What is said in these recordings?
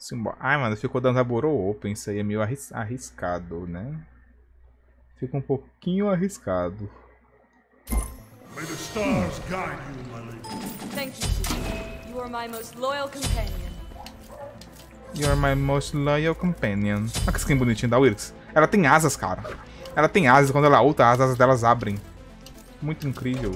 Ai, mano, ficou dando Zaburo Open. Isso aí é meio arriscado, né? Fica um pouquinho arriscado. May the stars guide you, my lady. Thank you, Susan. You are my most loyal companion. You're my most loyal companion. Olha que skin bonitinho da Wilkes. Ela tem asas, cara. Ela tem asas. Quando ela ulta, as asas delas abrem. Muito incrível.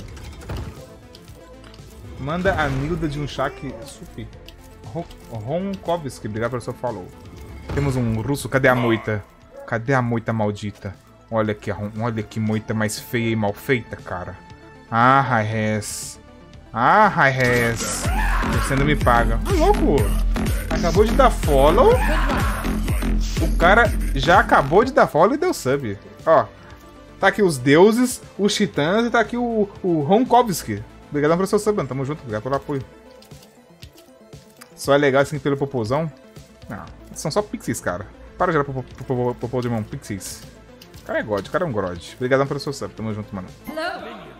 Manda a Nilda de um Shaq Sup. Ronkovski, obrigado pelo seu follow. Temos um russo. Cadê a moita? Cadê a moita maldita? Olha que moita mais feia e mal feita, cara. Ah, Hi-Res. Ah, Hi-Res. Você não me paga. Louco! Acabou de dar follow. O cara já acabou de dar follow e deu sub. Ó, tá aqui os deuses, os titãs e tá aqui o Ronkovski. Obrigadão pelo seu sub, tamo junto. Obrigado pelo apoio. Só é legal assim pelo popozão? Não, são só pixies, cara. Para de gerar popô de mão, pixies. O cara é God, o cara é um grod. Obrigadão pelo seu sub, tamo junto, mano. Hello.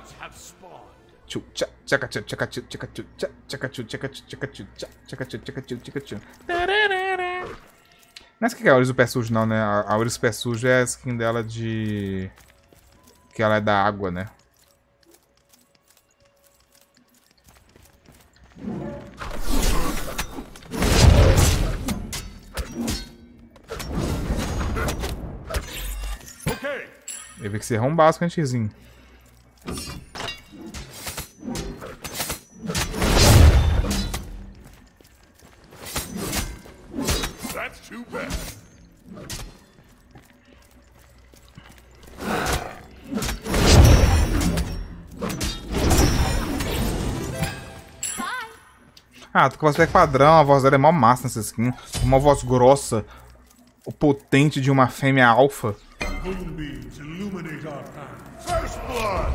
Não é essa que é a Auris do Pé Sujo, não, né? A Auris do Pé Sujo é a skin dela de... que ela é da água, né? Eu vi que você errou um básico antezinho. That's too bad. Ah, tô com a voz padrão, a voz dela é mó massa nessa skin. Uma voz grossa, o potente de uma fêmea alfa. Moonbeams illuminate our path. First blood!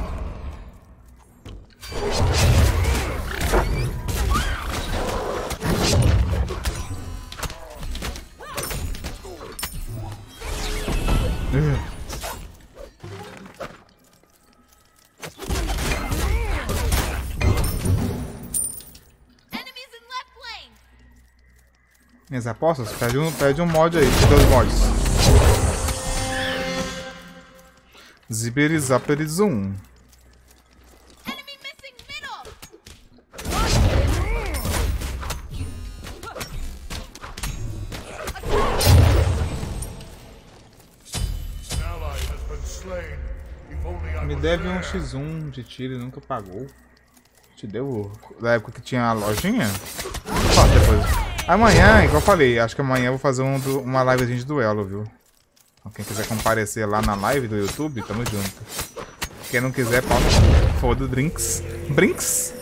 Minhas apostas? Pede um mod aí, tem 2 mods. Ziberizapperizum. Me deve um X1 de tiro e nunca pagou. Te deu da época que tinha a lojinha? Fala depois. Amanhã, igual eu falei, acho que amanhã eu vou fazer uma livezinha de duelo, viu? Então, quem quiser comparecer lá na live do YouTube, tamo junto. Quem não quiser, foda drinks. Brinks?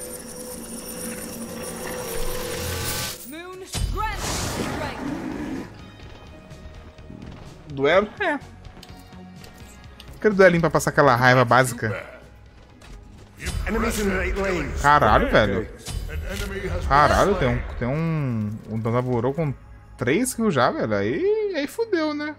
Duelo? É. Aquele duelinho pra passar aquela raiva básica. Caralho, velho. Caralho, tem um Danzaburou com 3 kills já, velho. Aí fudeu, né?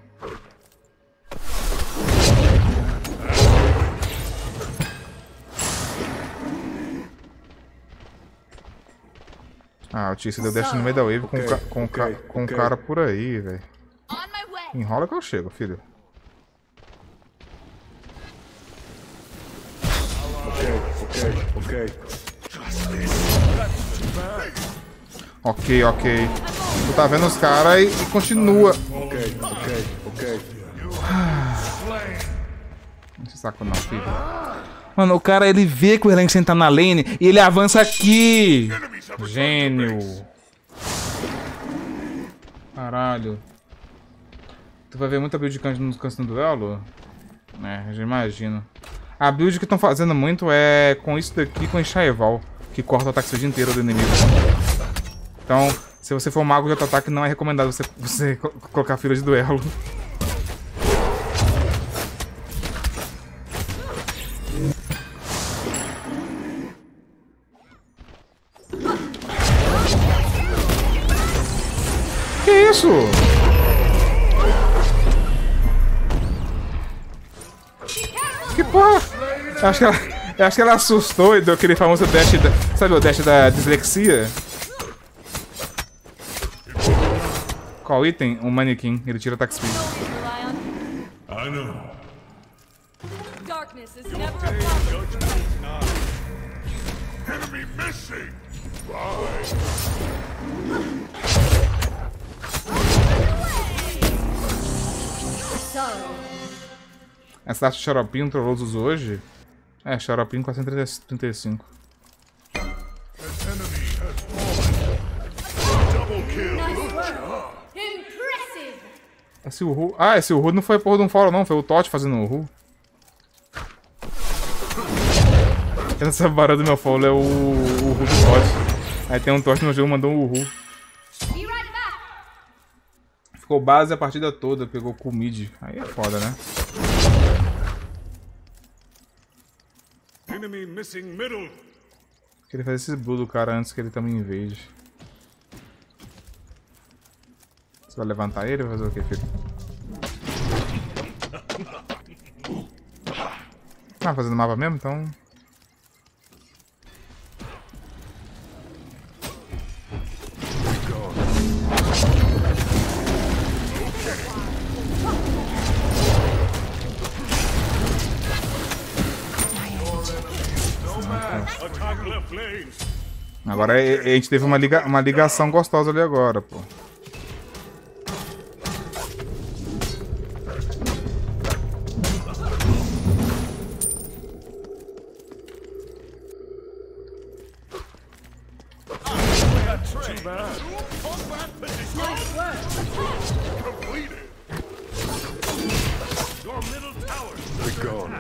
Ah, o Tício deu dash no meio da wave com um cara por aí, velho. Enrola que eu chego, filho. Ok. Tu tá vendo os caras e continua. Ok. Não se saco não, filho. Mano, o cara, ele vê que o Erlangsen tá na lane e ele avança aqui. Gênio. Caralho. Tu vai ver muita build nos cantos do duelo? É, já imagino. A build que estão fazendo muito é com isso daqui, com Enxaeval, que corta o ataque o dia inteiro do inimigo. Então, se você for mago de auto-ataque, não é recomendado você colocar fila de duelo. Que isso? Que porra? Eu acho que ela assustou e deu aquele famoso dash Sabe o dash da dislexia? Qual item? Um manequim. Ele tira attack speed. I know. Darkness is never a problem. Enemy missing. Right. Essa taxa de xaropinho, o Trolloso usou hoje? É, xaropinho 435. An enemy has fallen. Double kill. Impressive. Esse Uhu... Ah, esse Uhu não foi porra de um fórum não, foi o Totti fazendo o Uhu. Essa barra do meu follow é o Uhu do Totti. Aí tem um Totti no jogo, mandou um Uhu. Be right back. Ficou base a partida toda, pegou com mid. Aí é foda, né? Enemy missing middle. Queria fazer esse blue do cara antes que ele também invade. Você vai levantar ele ou vai fazer o que, filho? Ah, fazendo mapa mesmo? Então... Attack left lane. Agora a gente teve uma ligação gostosa ali agora, pô. Completed. Your middle tower. Be gone.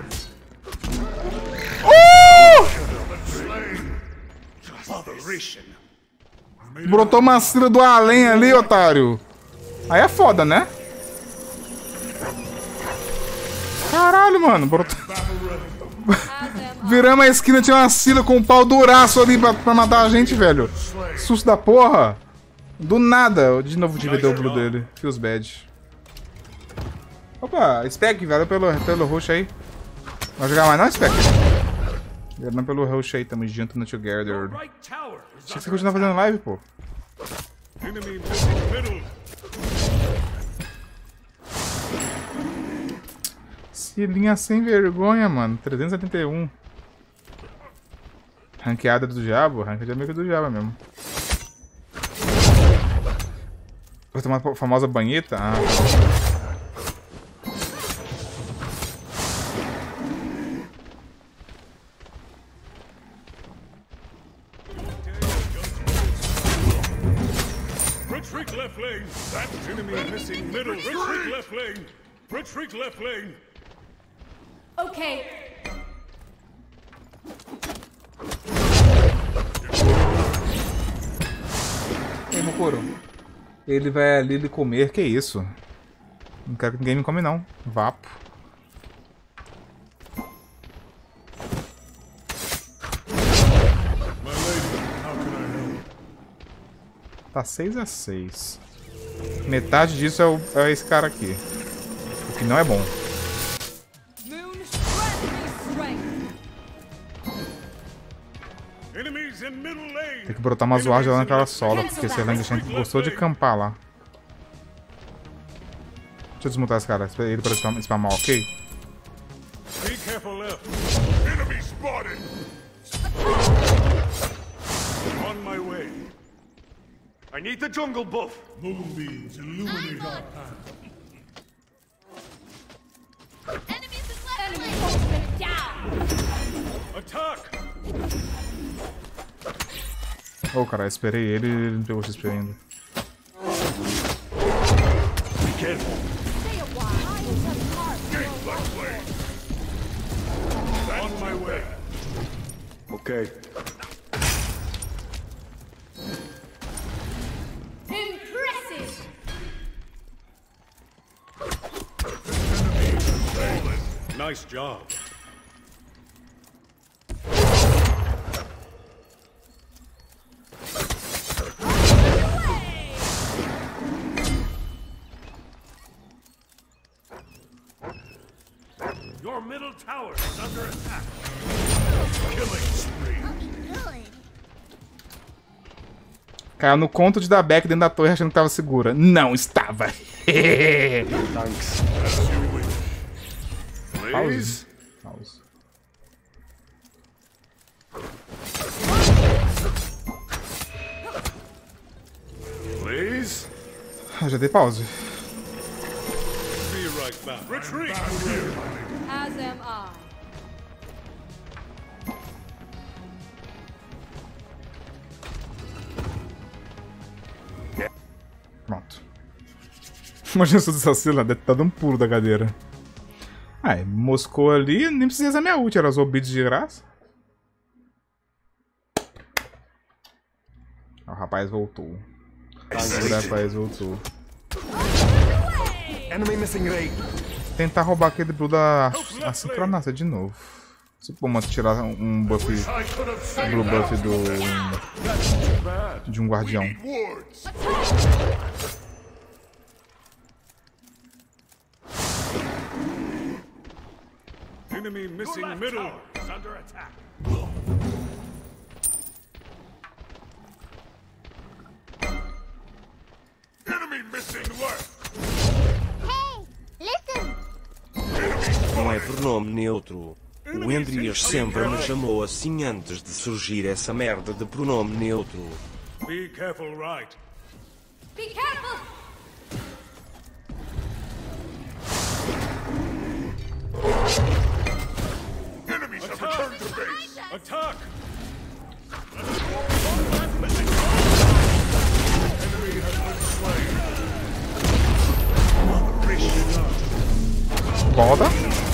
Brotou uma cira do além ali, otário. Aí é foda, né? Caralho, mano. Brotou... Viramos a esquina, tinha uma Scylla com um pau duraço ali pra matar a gente, velho. Susto da porra. Do nada. De novo tive o blue dele. Feels bad. Opa, Spec, valeu pelo rush aí. Vai jogar mais não, Spec? Não pelo rush aí, tamo junto together. Achei que você continua fazendo live, pô. Enemy missing middle. Cilinha sem vergonha, mano. 371. Ranqueada do diabo? Ranqueada de amigo do diabo mesmo. Vou tomar a famosa banheta? Ah. Retreat left lane. That enemy missing middle. Retreat left lane. Retreat left lane. Okay. Ei, Mokoro. Ele vai ali lhe comer, que isso? Não quero que ninguém me come não. Vapo. My lady, how can I help? Tá 6-6. Metade disso é esse cara aqui. O que não é bom. Moon, strength. Enemies in middle lane. Tem que brotar uma zoagem lá naquela sola, porque esse Erlang gostou de campar lá. Deixa eu desmutar esse cara, ele para spamar, ok? Be careful left. Enemy spotted. On my way. I need the jungle buff. Moonbeams illuminate our path. Enemies in left lane. Ultimate down. Attack. Ô, cara, esperei ele e ele não pegou XP ainda. Be careful. Stay a while. I just have heart. Gate left lane. On my way. Okay. Impressive. Nice job. Your middle tower is under attack. Killing spree. Caiu no conto de dar back dentro da torre achando que tava segura. Não estava. Thanks. Pause. Pause. Please. Já dei pause. Be right back. Retreat. As am I. Pronto. Imagina se o assassino lá deve estar dando um pulo da cadeira. Aí, moscou ali, nem precisa usar minha ult, era os obits de graça. O rapaz voltou. O rapaz voltou. Enemy missing right. Tentar roubar aquele blue da sincronaça de novo. Se for tirar um buff, blue buff de um guardião. Wards. Enemy missing middle. Is under attack. Enemy missing left. Hey, listen! Não é pronome neutro. O Endrias sempre me chamou assim antes de surgir essa merda de pronome neutro. Be careful, right? Be careful! Enemies have returned to base. Attack! Enemy has been slain. Volta.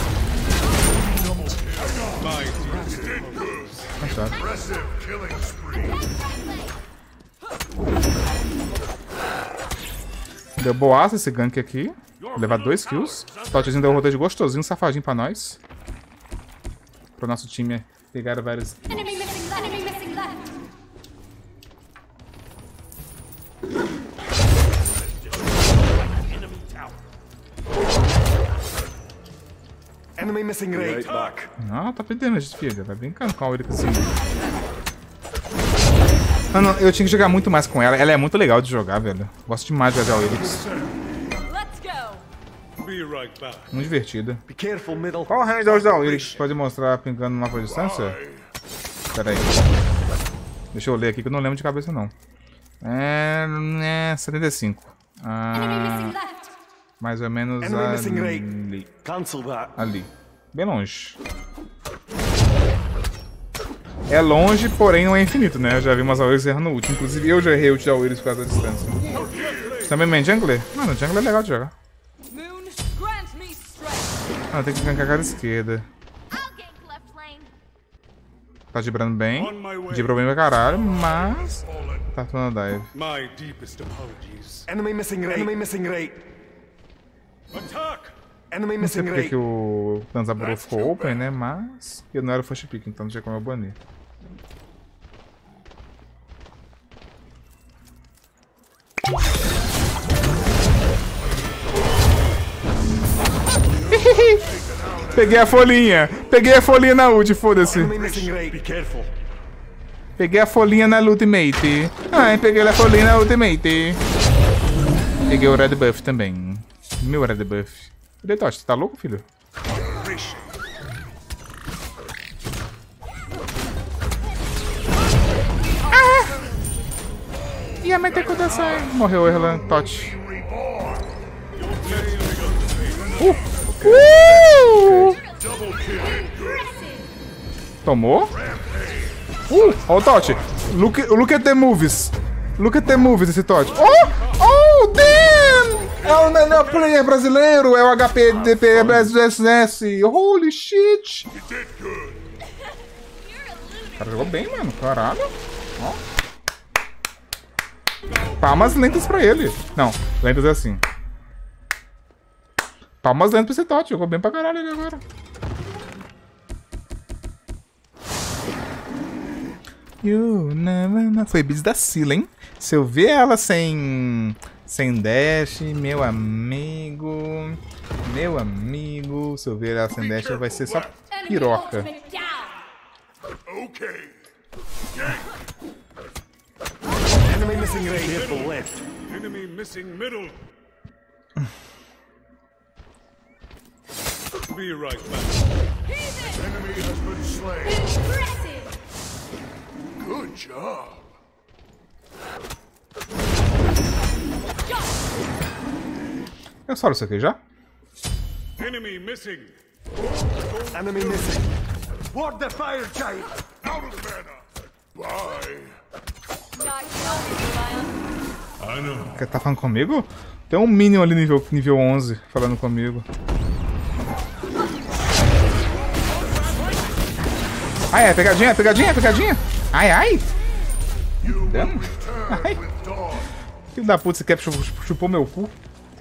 My did good. Achado. Impressive killing spree. Deu boaça esse gank aqui. Vou levar 2 kills. O Totzinho deu um rodeio gostosinho, safadinho pra nós. Pro nosso time pegar vários. Enemy missing left! Enemy missing left! Enemy missing right. Back. Não, tá perdendo a gente, filha. Vai brincando com a Auric assim. Mano, eu tinha que jogar muito mais com ela. Ela é muito legal de jogar, velho. Gosto demais de jogar a Auric. Let's go! Be right back. Muito divertida. Be careful, middle. Qual o range da Auric? Pode mostrar pingando na mapa de distância? Pera aí. Deixa eu ler aqui que eu não lembro de cabeça, não. É 75. Enemy missing left! Mais ou menos Enemy missing right. ali. Cancel that. Ali. Bem longe. É longe, porém não é infinito, né? Eu já vi umas Aurics errando ult. Inclusive eu já errei ult da Auric por causa da distância. Você também main jungler? Mano, jungler é legal de jogar. Moon, grant me strength! Ah, tem que gankar a cara esquerda. I'll gank left lane! Tá gibrando bem. On my way. Gibrou bem pra caralho, mas... Tá tomando dive. My deepest apologies. Enemy missing right. Enemy missing right. Attack! Enemy Não sei missing porque right. que o Tanzaburo ficou open, né? Mas eu não era o first pick, então não tinha como eu banir. Peguei a folhinha! Peguei a folhinha na ult, foda-se! Enemy missing right. Be careful. Peguei a folhinha na ultimate. Ai, peguei a folhinha na ultimate. Peguei o red buff também. Meu red buff. Cadê, Totti? Tá louco, filho? Ia meter com dessa aí. Morreu o Erlan, Totti. Tomou? Ó o Totti. Look at the movies. Look at the movies esse Totti. Oh, damn! É o melhor player brasileiro. É o HPDP BSS. Holy shit. O cara jogou bem, mano. Caralho. Ó. Palmas lentas pra ele. Não, lentas é assim. Palmas lentas pra esse Totti. Jogou bem pra caralho ele agora. You never know. Foi bis da Scylla, hein? Se eu ver ela sem dash, meu amigo. Meu amigo. Se eu ver ela sem dash, vai ser só piroca. Ultimate down! Okay. Enemy missing right. Careful left. Enemy missing middle. Be right back. Enemy has been slain. Impressive. Good job. Eu falo isso aqui já? Enemy missing. Enemy missing. Ward the fire giant. Out of mana. Bye. Not killing, Lion. I know. Quer tá falando comigo? Tem um Minion ali nível 11 falando comigo. Ai, ai, pegadinha, pegadinha, pegadinha. Ai, ai. Dano. Ai. Filho da puta, você quer chupou meu cu?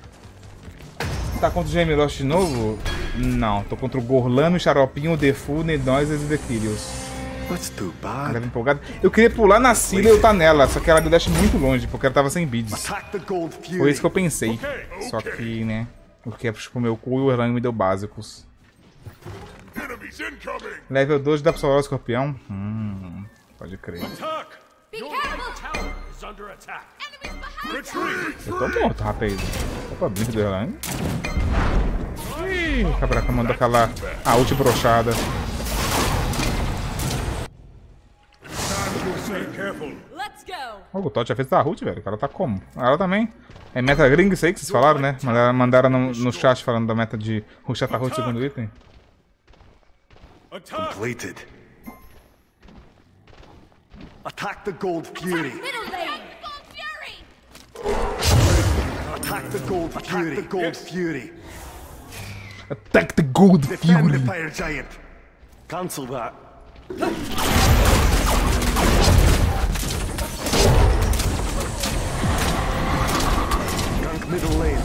Tá contra o Jamie Lost de novo? Não, tô contra o Gorlano, o Xaropinho, o Defu, o Nedóis e o Dequirius. That's too Tava bad. empolgado. Eu queria pular na Cila e eu tá nela, só que ela deu dash muito longe, porque ela tava sem beads. Attack the gold fury. Foi isso que eu pensei. Só que, né, o que é pro meu cu e o Orlando me deu básicos. Enemies incoming. Level 2 dá pra salvar o escorpião? Pode crer. Attack. Be Your careful. right tower is under attack. Enemies behind. Retreat. Eu tô morto, rapaz. Opa, blink do Orlando. Ih, o Cabraca mandou aquela a ult brochada. Be careful. Let's go. O Todd já fez da ult, velho. O cara tá como? Ela também. É meta gringa isso aí que vocês falaram, né? Mandaram no chat falando da meta de rushar a ult segundo item. Attack. Completed. Attack the gold fury. Middle lane. Gold Fury. Attack the gold fury. Attack the gold fury. Attack the Gold Defend the Fury! fire giant. Cancel that. Gank middle lane.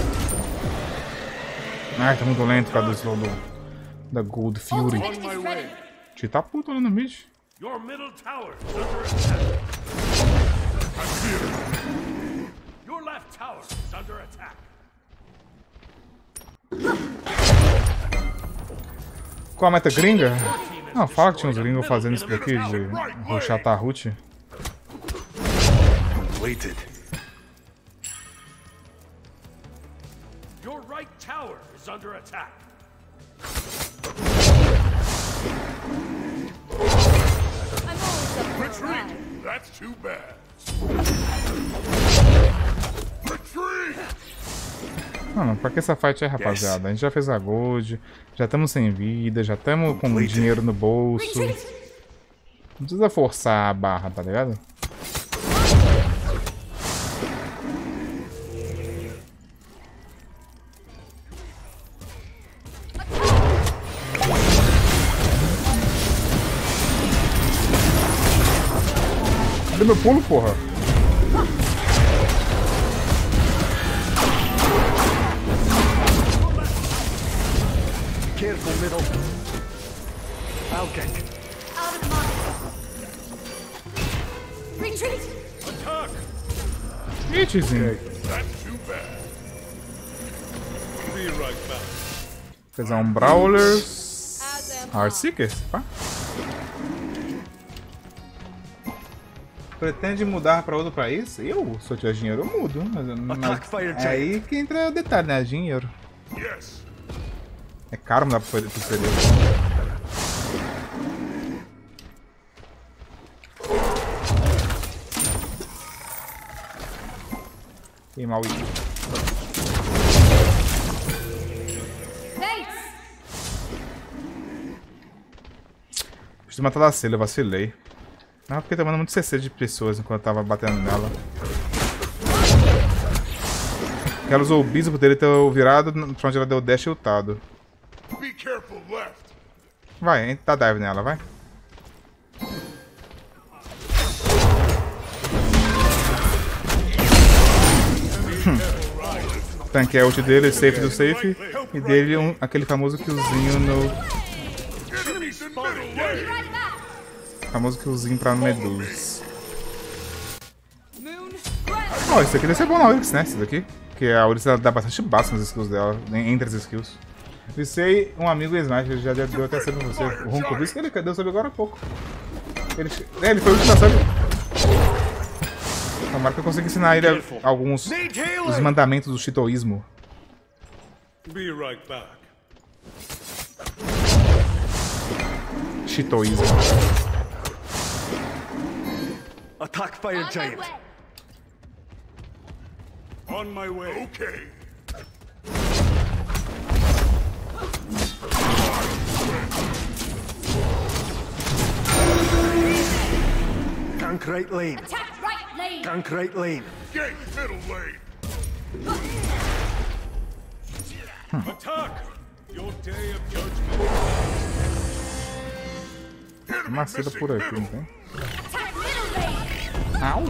Ai, tá muito lento por causa do slow da Gold Fury. On my way. Te tá puto ali no mid. Your middle tower is under attack. I'm here. Your left tower is under attack. Qual a meta gringa? Não, fala que tinha uns gringos fazendo isso daqui de rushar a root. Completed. Your right tower is under attack. I'm always up for a Retreat. ride. That's too bad. Retreat. Mano, pra que essa fight aí, rapaziada? A gente já fez a gold, já estamos sem vida, já estamos com dinheiro no bolso. Não precisa forçar a barra, tá ligado? Cadê meu pulo, porra? Careful middle. I'll get. Out of the mark. Retreat. Attack. Ih, tizinho. That's too bad. Be right back. Fazer um Brawler. As am Heartseeker? Pá. Pretende mudar pra outro país? Eu, se eu tiver dinheiro, eu mudo. Mas Attack Fire é Giant. aí que entra o detalhe, né? Dinheiro. Yes. É caro mudar pro exterior. E mal isso. Thanks. Preciso matar da Cela, eu vacilei. Não, porque tá mandando muito CC de pessoas enquanto eu tava batendo nela. Ela usou o bispo dele ter virado pra onde ela deu o dash e ultado. Be careful left. Vai, dá dive nela, vai. Tanque é ult dele, safe do safe. E dele aquele famoso killzinho no. Enemies in middle Be lane. right back. Famoso killzinho pra Medus. Moon. Grand. Ó, isso aqui deve ser bom na Oryx, né? Isso daqui. Porque a Oryx ela dá bastante basta nas skills dela, entre as skills. Visei um amigo Smash, ele já deu até sub pra você. O Ronco disse que ele deu sub agora há pouco. Ele foi o último da sub. Tomara que eu consiga ensinar ele alguns Need dos healing! mandamentos do shintoísmo. Be right back. Shintoísmo. Attack Fire On my Giant. way. On my way. Okay. Gank right lane. Attack right lane. Gank right lane. Gate middle lane. Attack! Your day of judgment. Maceta por aqui, não tem? Attack middle lane. Au!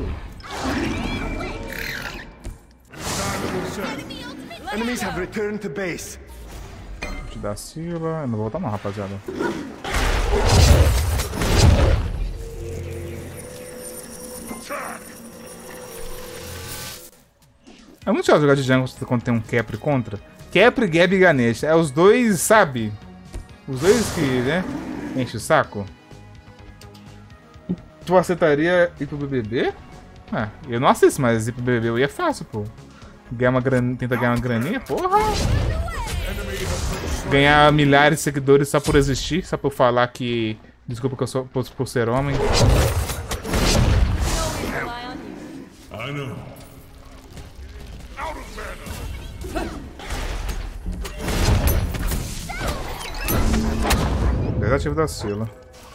Enemy ultimate. Enemies have returned to base. Vou te dar Sila. Eu não vou voltar não, rapaziada. É muito chato jogar de jungle quando tem um Kepri contra. Kepri, Gab e Ganesh. É os dois, sabe? Os dois que, né? Enche o saco. Tu aceitaria ir pro BBB? Ah, eu não assisto, mas ir pro BBB eu ia fácil, pô. Ganhar uma tenta ganhar uma graninha, porra. Ganhar milhares de seguidores só por existir, só por falar que... Desculpa que eu sou por ser homem. Rely on you. I know. Out of mana. Desativo da Sila.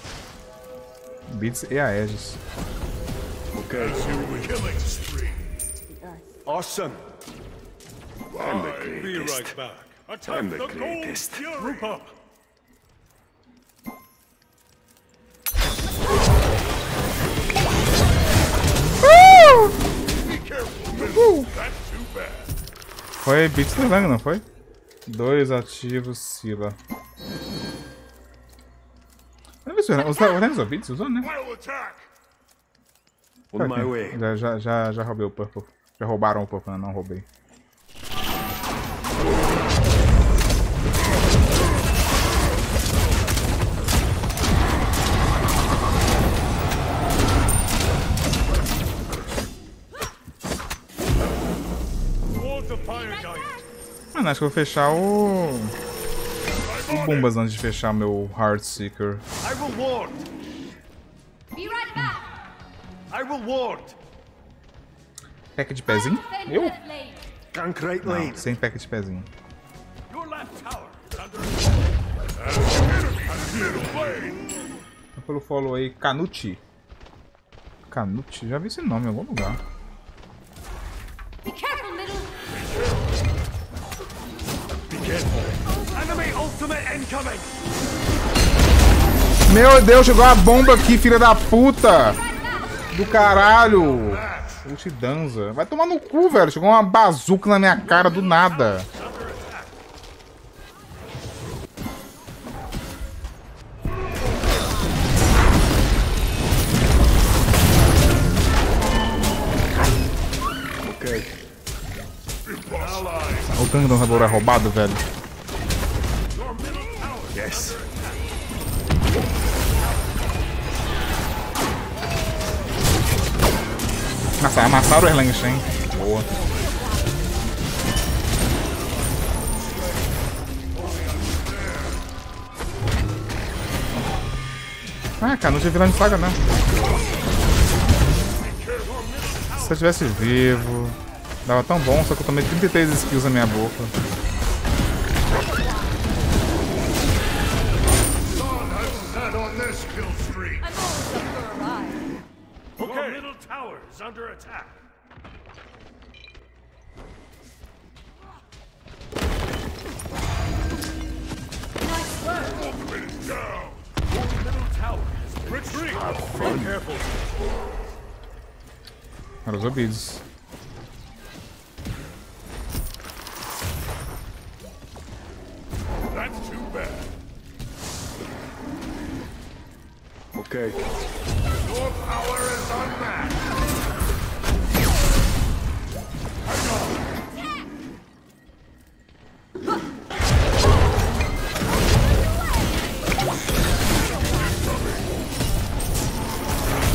Beats e a Aegis. Okay. Killing spree. Awesome. I'm the Be greatest. right back. Attack I'm the the gold greatest. fury. Group up. Be careful, middle. That's too bad. Foi Beats do Lang, não foi? 2 ativos, Sila. Eu não vi se o Lang usou Beats, usou, né? I'll attack. On my way. Já roubei o Purple. Já roubaram o Purple, não roubei. Towards the fire giant. Mano, acho que eu vou fechar o Bumbas antes de fechar meu Heartseeker. I will ward. Be right back. I will ward. Pack de pezinho? Defend Eu? left lane. Gank right lane. Não, sem pack de pezinho. Your left tower is under attack. Middle lane. Pelo follow aí, Canuti. Canuti? Já vi esse nome em algum lugar. Be careful, middle. Enemy ultimate incoming. Meu Deus, chegou a bomba aqui, filha da puta! Do caralho! Ultidanza. Vai tomar no cu, velho. Chegou uma bazuca na minha cara do nada. Okay. O Gangue do Rabor é roubado, velho. Yes. Nossa, amassaram o Erlangen. Boa. Ah, cara, não tinha vilão de saga, não. Se eu tivesse vivo... Dava tão bom, só que eu tomei 33 skills na minha boca. Set on this kill streak. I'm always up for a ride. Your middle tower is under attack. Nice work. Down. Your middle tower is retreat. Be careful. Era os obídios. That's too bad. Okay. Your power is unmatched.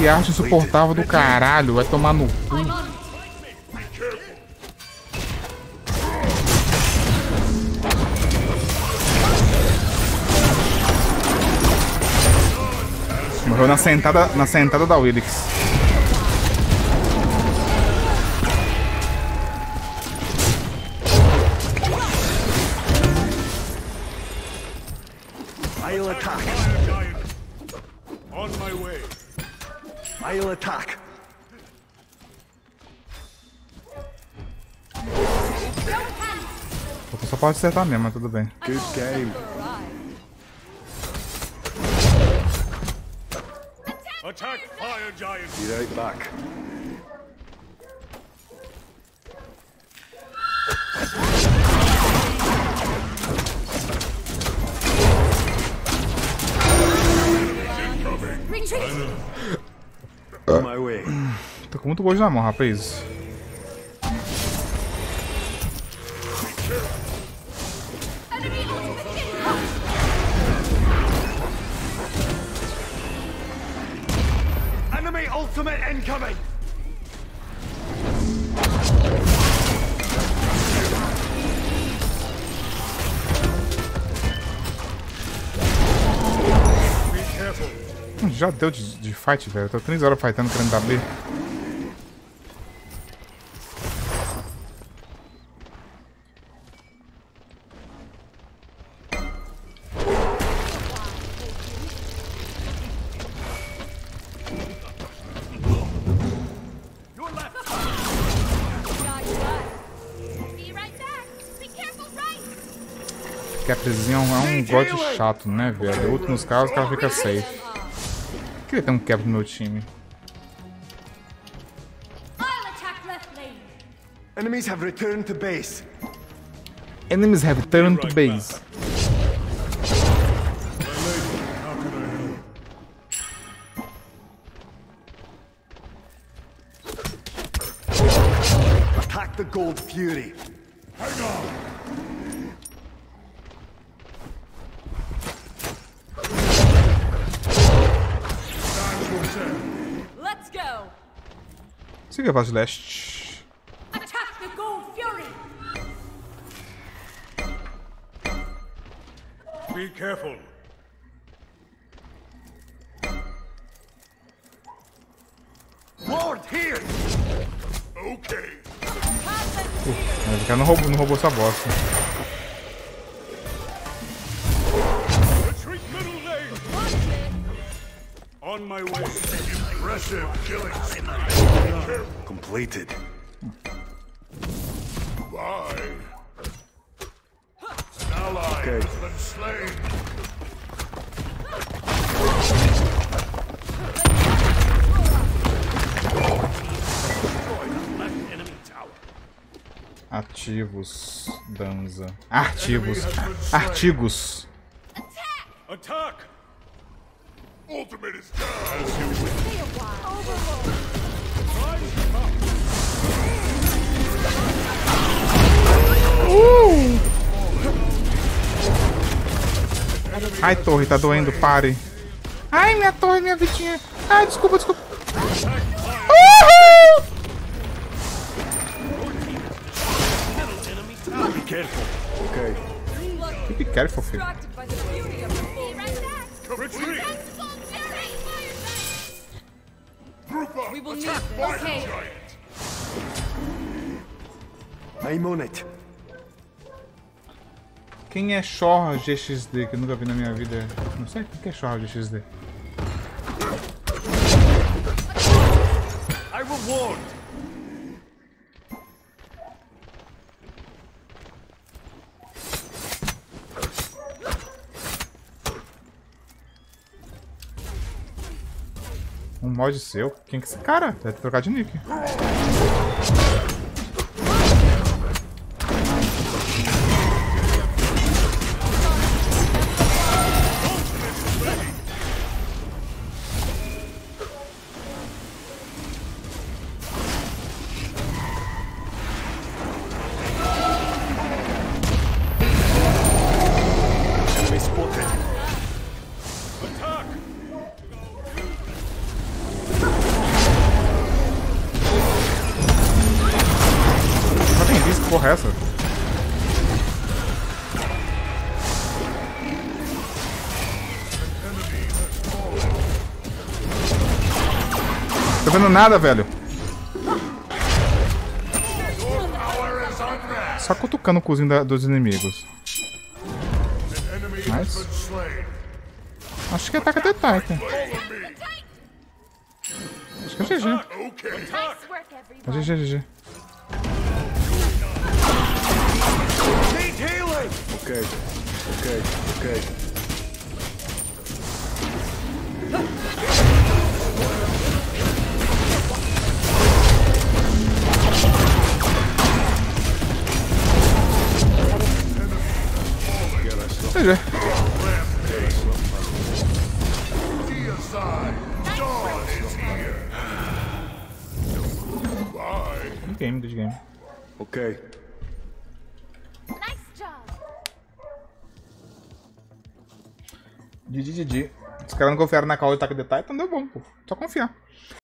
Que arte insuportável do caralho. Vai tomar no cu. I'm on it. Morreu na sentada da Wilix. I'll attack. Fire giant. On my way. I'll attack. Só pode acertar mesmo, mas tudo bem. Good game. Attack fire giant. Be right back. Retreat. On my way. Tô com muito gosto na mão, rapaz. Enemy ultimate incoming. Enemy ultimate incoming. Be careful. Já deu de fight, velho. Tô 3 horas fightando querendo dar B. Your left. Be right back. Be careful, right? Capzinho é um god chato, né, velho? Outro nos casos, o cara fica safe. Queria ter um cap no meu time. I'll attack left lane. Enemies have returned to base. Enemies have turned to base. How can I help? Attack the Gold Fury. Hang on. Time to attack. Let's go. Siga pra leste. Attack the Gold Fury. Be careful. Lord, here! Okay. Mas o cara não roubou essa bosta. Retreat middle lane. On my way. Impressive killing. Completed. Bye. Ally Okay. has been slain. Left enemy tower. Ativos. Danza. Artigos. Attack! Ultimate is down. As you wish. Stay a while. Overlord. Ai, torre, tá doendo, pare. Ai, minha torre, minha vidinha. Ai, desculpa. Be careful. Okay. Be careful, filho. Distracted by the beauty of the full Be right back. Retreat! Attack the Gold Fury. Group up! We will need Attack this. fire Okay. giant! I'm on it. Quem é Shor GXD que eu nunca vi na minha vida? Não sei o que é Shor GXD. I will warn! Um mod seu? Quem que é esse cara? Deve trocar de nick. Enemy spotted. Attack! porra é essa? Tô vendo nada, velho. Só cutucando o cozinho dos inimigos. Nice. Acho que ataca até Titan. Acho que é GG. Nice work, everyone. É GG. Need healing! Okay. GG. Good game. Okay. Nice job. GG. Os caras não confiaram na call de Attack the Titan, deu bom, pô. Só confiar.